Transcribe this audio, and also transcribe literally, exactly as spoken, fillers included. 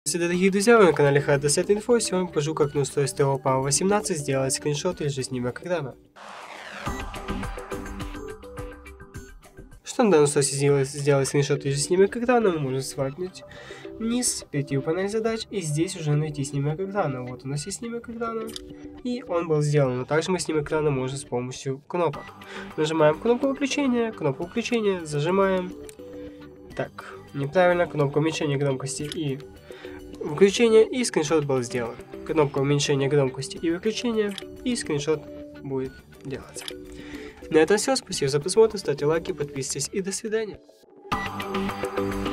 Дорогие друзья, вы на канале Hardreset Info. Сегодня покажу, как на устройстве Oppo восемнадцать сделать скриншот или же снимок экрана. Что на данном устройстве сделать, сделать скриншот или же снимок экрана, мы можем свайпнуть вниз, перейти в панель задач и здесь уже найти снимок экрана. Вот у нас есть снимок экрана, и он был сделан. Но также мы снимок экрана можем с помощью кнопок. Нажимаем кнопку выключения, кнопку включения, зажимаем. Так, неправильно, кнопку уменьшения громкости и выключение, и скриншот был сделан. Кнопка уменьшения громкости и выключения, и скриншот будет делаться. На этом все. Спасибо за просмотр, ставьте лайки, подписывайтесь и до свидания.